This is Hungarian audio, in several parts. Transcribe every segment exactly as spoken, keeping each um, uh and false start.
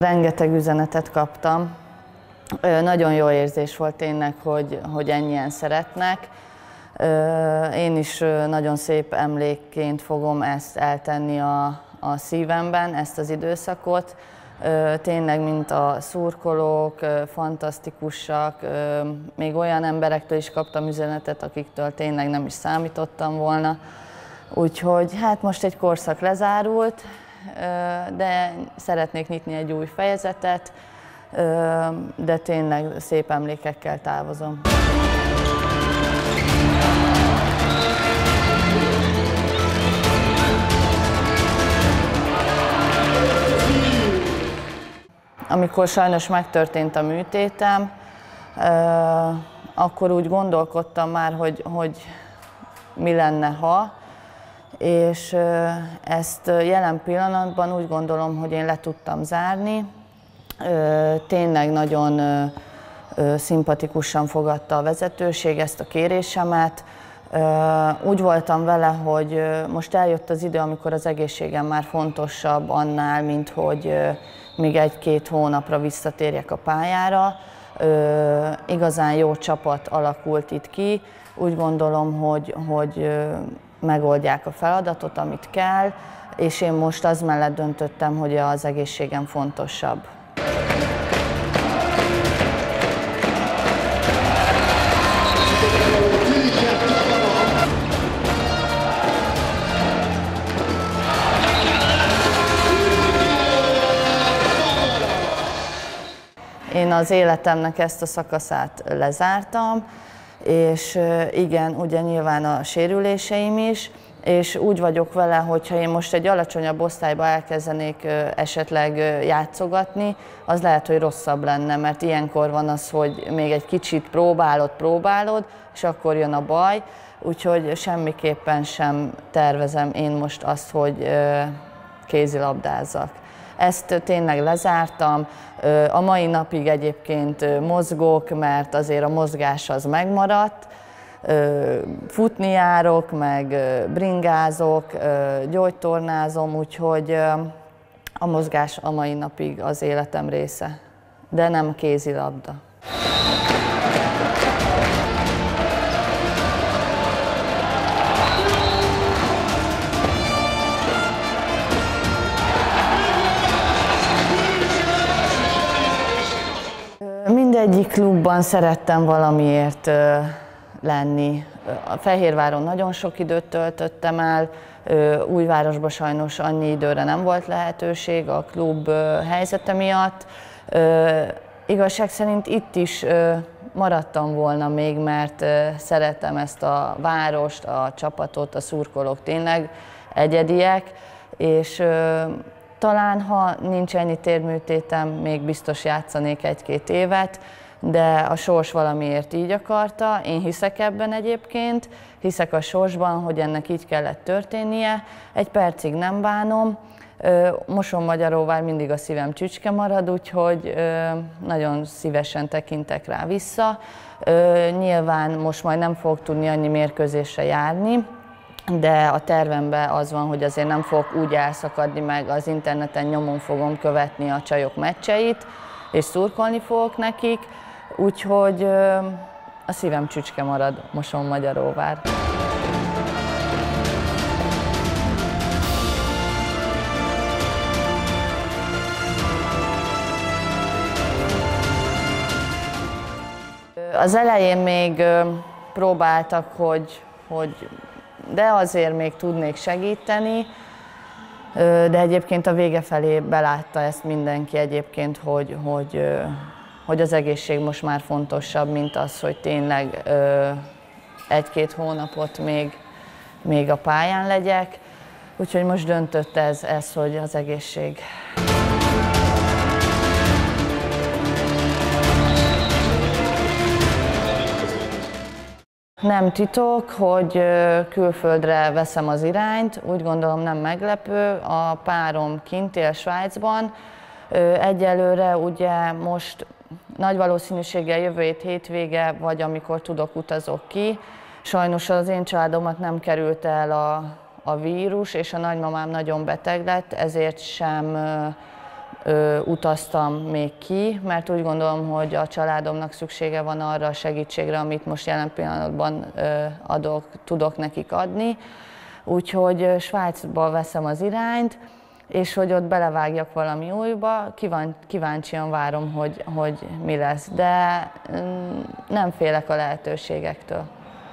Rengeteg üzenetet kaptam. Nagyon jó érzés volt tényleg, hogy, hogy ennyien szeretnek. Én is nagyon szép emlékként fogom ezt eltenni a, a szívemben, ezt az időszakot. Tényleg, mint a szurkolók, fantasztikusak, még olyan emberektől is kaptam üzenetet, akiktől tényleg nem is számítottam volna. Úgyhogy hát most egy korszak lezárult, de szeretnék nyitni egy új fejezetet, de tényleg szép emlékekkel távozom. Amikor sajnos megtörtént a műtétem, akkor úgy gondolkodtam már, hogy, hogy mi lenne, ha, és ezt jelen pillanatban úgy gondolom, hogy én le tudtam zárni. Tényleg nagyon szimpatikusan fogadta a vezetőség ezt a kérésemet. Úgy voltam vele, hogy most eljött az idő, amikor az egészségem már fontosabb annál, mint hogy még egy-két hónapra visszatérjek a pályára. Igazán jó csapat alakult itt ki. Úgy gondolom, hogy, hogy megoldják a feladatot, amit kell, és én most az mellett döntöttem, hogy az egészségem fontosabb. Én az életemnek ezt a szakaszát lezártam, és igen, ugye nyilván a sérüléseim is, és úgy vagyok vele, hogyha én most egy alacsonyabb osztályba elkezdenék esetleg játszogatni, az lehet, hogy rosszabb lenne, mert ilyenkor van az, hogy még egy kicsit próbálod, próbálod, és akkor jön a baj, úgyhogy semmiképpen sem tervezem én most azt, hogy kézilabdázzak. Ezt tényleg lezártam, a mai napig egyébként mozgok, mert azért a mozgás az megmaradt. Futni járok, meg bringázok, gyógytornázom, úgyhogy a mozgás a mai napig az életem része, de nem kézilabda. Mindegyik klubban szerettem valamiért lenni. A Fehérváron nagyon sok időt töltöttem el, Újvárosban sajnos annyi időre nem volt lehetőség a klub helyzete miatt. Igazság szerint itt is maradtam volna még, mert szeretem ezt a várost, a csapatot, a szurkolók tényleg egyediek, és talán, ha nincs ennyi térműtétem, még biztos játszanék egy-két évet, de a sors valamiért így akarta. Én hiszek ebben egyébként, hiszek a sorsban, hogy ennek így kellett történnie. Egy percig nem bánom. Mosonmagyaróvár mindig a szívem csücske marad, úgyhogy nagyon szívesen tekintek rá vissza. Nyilván most majd nem fogok tudni annyi mérkőzésre járni, de a tervemben az van, hogy azért nem fogok úgy elszakadni meg, az interneten nyomon fogom követni a csajok meccseit, és szurkolni fogok nekik, úgyhogy a szívem csücske marad Mosonmagyaróvár. Az elején még próbáltak, hogy, hogy de azért még tudnék segíteni, de egyébként a vége felé belátta ezt mindenki egyébként, hogy, hogy, hogy az egészség most már fontosabb, mint az, hogy tényleg egy-két hónapot még, még a pályán legyek. Úgyhogy most döntött ez, ez, hogy az egészség. Nem titok, hogy külföldre veszem az irányt, úgy gondolom nem meglepő. A párom kint él Svájcban. Egyelőre ugye most nagy valószínűséggel jövő hét hétvége, vagy amikor tudok, utazok ki. Sajnos az én családomat nem került el a, a vírus, és a nagymamám nagyon beteg lett, ezért sem ö, utaztam még ki, mert úgy gondolom, hogy a családomnak szüksége van arra a segítségre, amit most jelen pillanatban ö, adok, tudok nekik adni. Úgyhogy Svájcba veszem az irányt, és hogy ott belevágjak valami újba, Kíván, kíváncsian várom, hogy, hogy mi lesz, de nem félek a lehetőségektől.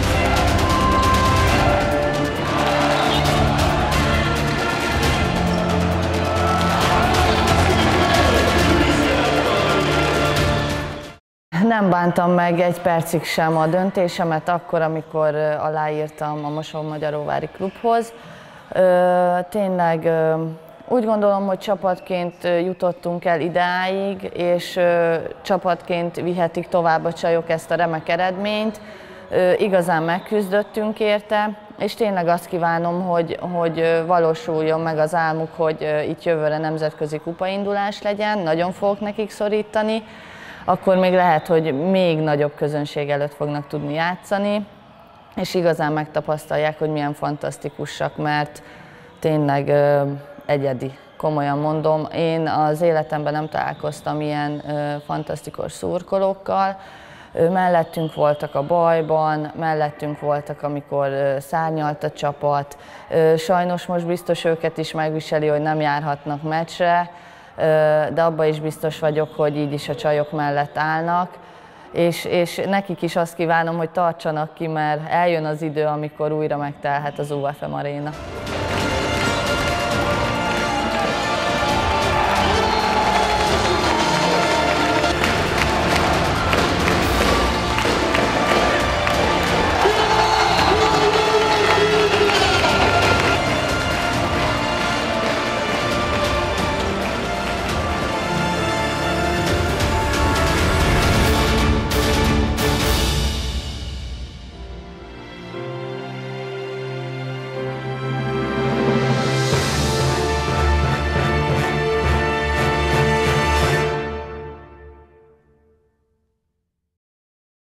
Nem bántam meg egy percig sem a döntésemet akkor, amikor aláírtam a Mosonmagyaróvári klubhoz. Tényleg úgy gondolom, hogy csapatként jutottunk el idáig, és csapatként vihetik tovább a csajok ezt a remek eredményt. Igazán megküzdöttünk érte, és tényleg azt kívánom, hogy, hogy valósuljon meg az álmuk, hogy itt jövőre nemzetközi kupaindulás legyen, nagyon fogok nekik szorítani. Akkor még lehet, hogy még nagyobb közönség előtt fognak tudni játszani, és igazán megtapasztalják, hogy milyen fantasztikusak, mert tényleg ö, egyedi, komolyan mondom. Én az életemben nem találkoztam ilyen ö, fantasztikus szurkolókkal. Ö, mellettünk voltak a bajban, mellettünk voltak, amikor ö, szárnyalt a csapat. Ö, sajnos most biztos őket is megviseli, hogy nem járhatnak meccsre, de abban is biztos vagyok, hogy így is a csajok mellett állnak, és, és nekik is azt kívánom, hogy tartsanak ki, mert eljön az idő, amikor újra megtelhet az u ef em aréna.